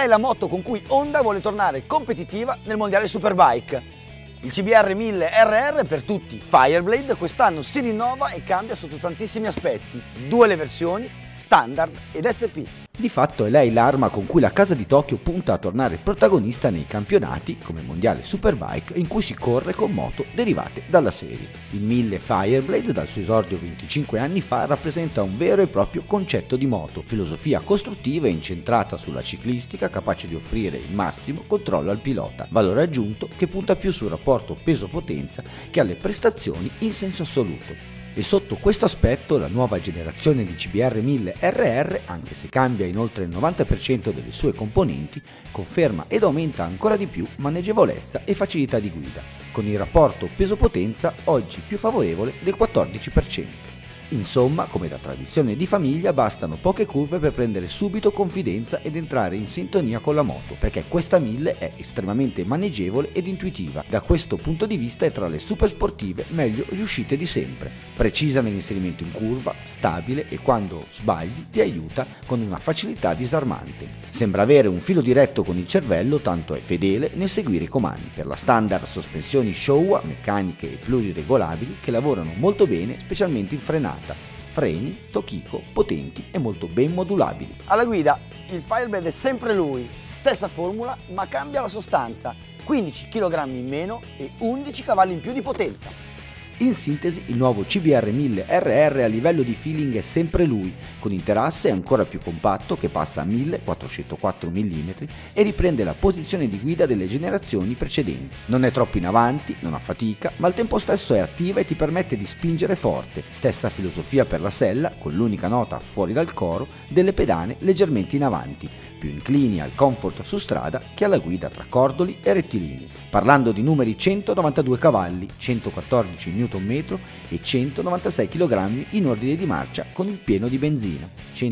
è la moto con cui Honda vuole tornare competitiva nel mondiale Superbike. Il CBR 1000 RR per tutti Fireblade quest'anno si rinnova e cambia sotto tantissimi aspetti, due le versioni, standard ed SP. Di fatto è lei l'arma con cui la casa di Tokyo punta a tornare protagonista nei campionati come il mondiale Superbike in cui si corre con moto derivate dalla serie. Il 1000 Fireblade dal suo esordio 25 anni fa rappresenta un vero e proprio concetto di moto, filosofia costruttiva e incentrata sulla ciclistica capace di offrire il massimo controllo al pilota, valore aggiunto che punta più sul rapporto peso-potenza che alle prestazioni in senso assoluto. E sotto questo aspetto la nuova generazione di CBR 1000 RR, anche se cambia in oltre il 90% delle sue componenti, conferma ed aumenta ancora di più maneggevolezza e facilità di guida, con il rapporto peso-potenza oggi più favorevole del 14%. Insomma, come da tradizione di famiglia, bastano poche curve per prendere subito confidenza ed entrare in sintonia con la moto, perché questa 1000 è estremamente maneggevole ed intuitiva. Da questo punto di vista è tra le super sportive meglio riuscite di sempre. Precisa nell'inserimento in curva, stabile e quando sbagli ti aiuta con una facilità disarmante. Sembra avere un filo diretto con il cervello, tanto è fedele nel seguire i comandi. Per la standard sospensioni Showa, meccaniche e pluriregolabili che lavorano molto bene, specialmente in frenata. Freni, Tokiko, potenti e molto ben modulabili. Alla guida il Fireblade è sempre lui, stessa formula ma cambia la sostanza, 15 kg in meno e 11 cavalli in più di potenza. In sintesi, il nuovo CBR 1000 RR a livello di feeling è sempre lui, con interasse ancora più compatto che passa a 1404 mm e riprende la posizione di guida delle generazioni precedenti. Non è troppo in avanti, non affatica, ma al tempo stesso è attiva e ti permette di spingere forte. Stessa filosofia per la sella, con l'unica nota fuori dal coro delle pedane leggermente in avanti, più inclini al comfort su strada che alla guida tra cordoli e rettilinei. Parlando di numeri 192 cavalli, 114 Nm e 196 kg in ordine di marcia con il pieno di benzina,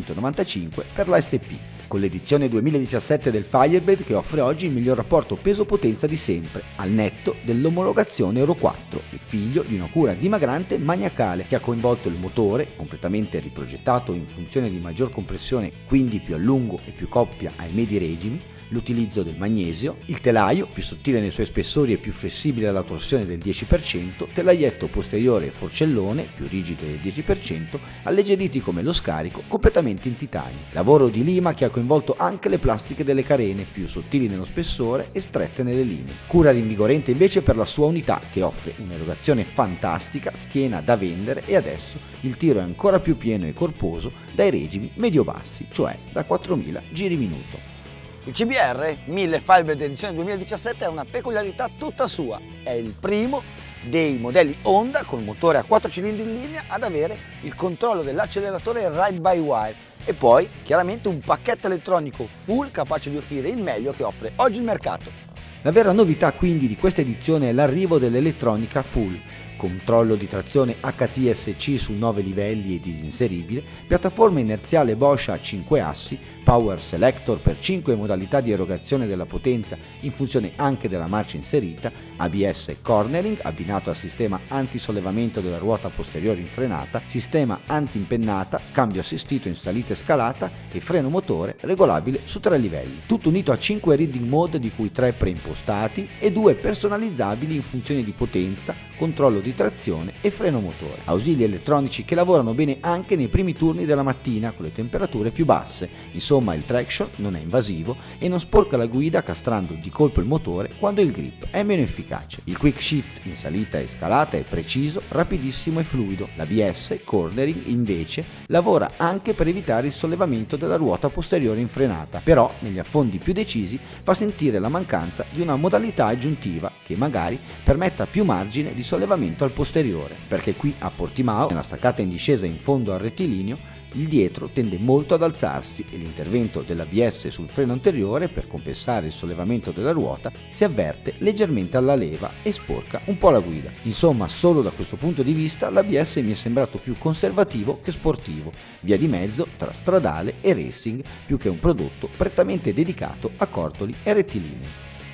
195 per la SP, con l'edizione 2017 del Fireblade che offre oggi il miglior rapporto peso-potenza di sempre, al netto dell'omologazione Euro 4, il figlio di una cura dimagrante maniacale che ha coinvolto il motore, completamente riprogettato in funzione di maggior compressione, quindi più a lungo e più coppia ai medi regimi, l'utilizzo del magnesio, il telaio, più sottile nei suoi spessori e più flessibile alla torsione del 10%, telaietto posteriore e forcellone, più rigido del 10%, alleggeriti come lo scarico, completamente in titanio. Lavoro di lima che ha coinvolto anche le plastiche delle carene, più sottili nello spessore e strette nelle linee. Cura rinvigorente invece per la sua unità, che offre un'erogazione fantastica, schiena da vendere e adesso il tiro è ancora più pieno e corposo dai regimi medio-bassi, cioè da 4000 giri minuto. Il CBR 1000 Fireblade edizione 2017 ha una peculiarità tutta sua, è il primo dei modelli Honda con motore a 4 cilindri in linea ad avere il controllo dell'acceleratore ride-by-wire e poi chiaramente un pacchetto elettronico full capace di offrire il meglio che offre oggi il mercato. La vera novità quindi di questa edizione è l'arrivo dell'elettronica full, controllo di trazione HTSC su 9 livelli e disinseribile, piattaforma inerziale Bosch a 5 assi, power selector per 5 modalità di erogazione della potenza in funzione anche della marcia inserita, ABS cornering abbinato al sistema antisollevamento della ruota posteriore in frenata, sistema anti-impennata, cambio assistito in salita e scalata e freno motore regolabile su 3 livelli. Tutto unito a 5 reading mode di cui 3 preimpostati e 2 personalizzabili in funzione di potenza, controllo di trazione e freno motore. Ausili elettronici che lavorano bene anche nei primi turni della mattina con le temperature più basse. Insomma, il traction non è invasivo e non sporca la guida castrando di colpo il motore quando il grip è meno efficace. Il quick shift in salita e scalata è preciso, rapidissimo e fluido. L'ABS cornering invece lavora anche per evitare il sollevamento della ruota posteriore in frenata, però negli affondi più decisi fa sentire la mancanza di una modalità aggiuntiva che magari permetta più margine di sollevamento al posteriore, perché qui a Portimao, nella staccata in discesa in fondo al rettilineo, il dietro tende molto ad alzarsi e l'intervento dell'ABS sul freno anteriore per compensare il sollevamento della ruota si avverte leggermente alla leva e sporca un po' la guida. Insomma, solo da questo punto di vista l'ABS mi è sembrato più conservativo che sportivo, via di mezzo tra stradale e racing più che un prodotto prettamente dedicato a cordoli e rettilinei.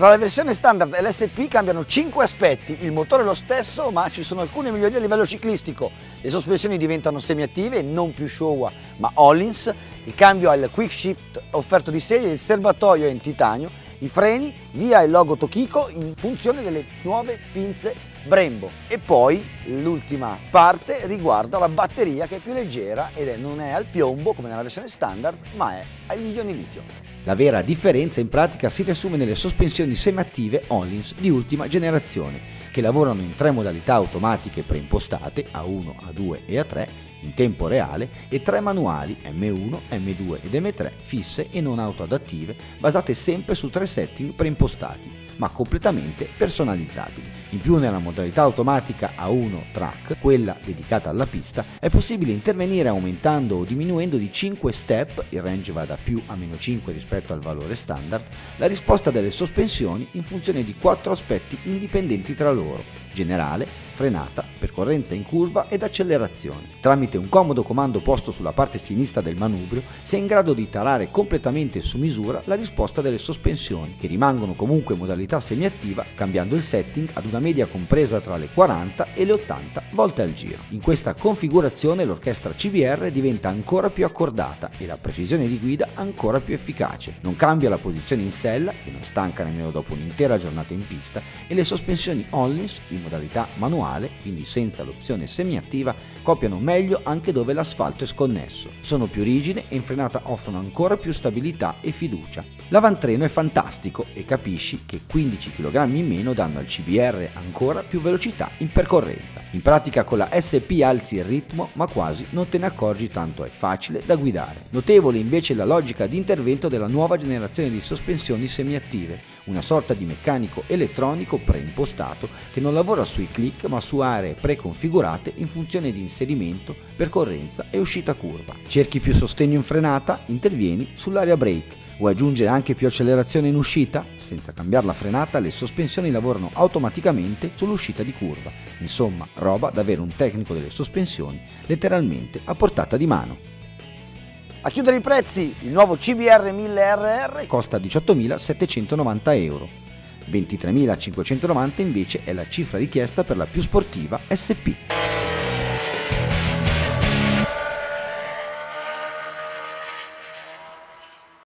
Tra la versione standard e l'SP cambiano 5 aspetti, il motore è lo stesso ma ci sono alcune migliorie a livello ciclistico, le sospensioni diventano semiattive, non più Showa ma Öhlins, il cambio al quick shift offerto di serie, il serbatoio è in titanio, i freni via il logo Tokiko in funzione delle nuove pinze Brembo e poi l'ultima parte riguarda la batteria che è più leggera ed non è al piombo come nella versione standard ma è agli ioni litio. La vera differenza in pratica si riassume nelle sospensioni semiattive Öhlins di ultima generazione, che lavorano in 3 modalità automatiche preimpostate A1, A2 e A3 in tempo reale e 3 manuali M1, M2 ed M3 fisse e non autoadattive, basate sempre su 3 setting preimpostati, ma completamente personalizzabili. In più nella modalità automatica A1 Track, quella dedicata alla pista, è possibile intervenire aumentando o diminuendo di 5 step, il range va da più a meno 5 rispetto al valore standard, la risposta delle sospensioni in funzione di 4 aspetti indipendenti tra loro: generale, frenata, percorrenza in curva ed accelerazione. Tramite un comodo comando posto sulla parte sinistra del manubrio si è in grado di tarare completamente su misura la risposta delle sospensioni, che rimangono comunque in modalità semiattiva, cambiando il setting ad una media compresa tra le 40 e le 80 volte al giro. In questa configurazione l'orchestra CBR diventa ancora più accordata e la precisione di guida ancora più efficace. Non cambia la posizione in sella, che non stanca nemmeno dopo un'intera giornata in pista, e le sospensioni Öhlins in modalità manuale, quindi senza l'opzione semiattiva, copiano meglio anche dove l'asfalto è sconnesso. Sono più rigide e in frenata offrono ancora più stabilità e fiducia. L'avantreno è fantastico e capisci che 15 kg in meno danno al CBR ancora più velocità in percorrenza. In pratica con la SP alzi il ritmo, ma quasi non te ne accorgi tanto è facile da guidare. Notevole invece la logica di intervento della nuova generazione di sospensioni semiattive, una sorta di meccanico elettronico preimpostato che non lavora sui click ma su aree preconfigurate in funzione di inserimento, percorrenza e uscita curva. Cerchi più sostegno in frenata? Intervieni sull'area brake. Vuoi aggiungere anche più accelerazione in uscita? Senza cambiare la frenata, le sospensioni lavorano automaticamente sull'uscita di curva. Insomma, roba da avere un tecnico delle sospensioni letteralmente a portata di mano. A chiudere i prezzi, il nuovo CBR 1000RR Costa 18.790 euro. 23.590 invece è la cifra richiesta per la più sportiva SP.